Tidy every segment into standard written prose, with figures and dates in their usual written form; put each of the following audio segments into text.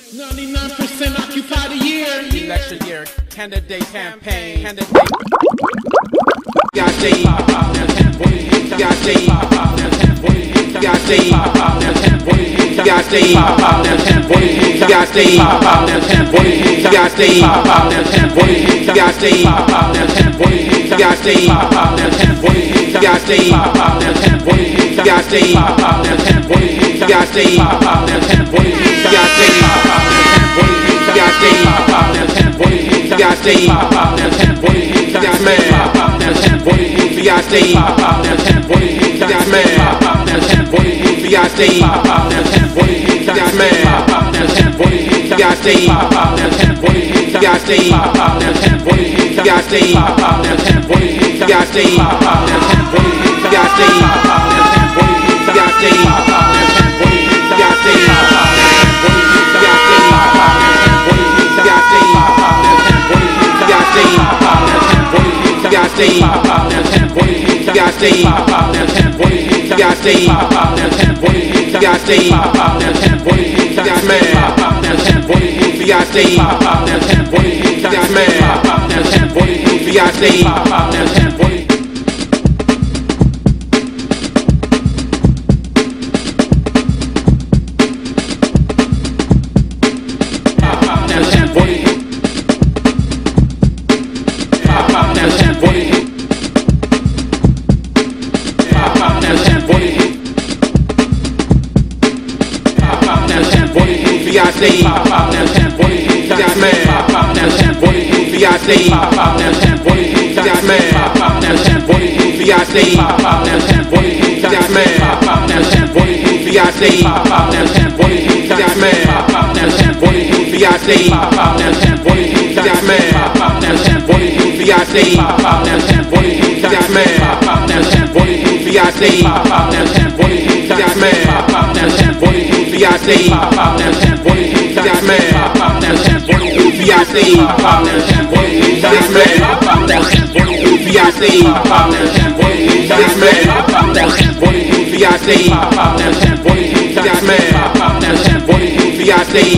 99% occupied a year. Election year, candidate campaign, candidate. Got Steve, got Steve, got Steve, got Steve, got Steve, got Steve, got Steve, got Steve, got Steve, got Steve, got Steve, got Steve, Taxman, got Steve, Taxman, got Steve, Taxman, got Steve, got Steve, got Steve, got Steve, got Steve, got Steve, got Steve. Got Steve, got Steve, got Steve, got Steve, Taxman, got Steve, Taxman, got Steve. Got Steve, Taxman, got Steve, Taxman, got Steve, Taxman, got Steve, Taxman, got Steve, Taxman, got Steve, Taxman, got Steve, Taxman, got Steve, Taxman, got Steve, Taxman, got Steve, Taxman, got Steve, Taxman, got Steve,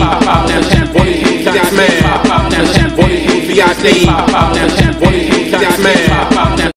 Taxman, got Steve, Taxman.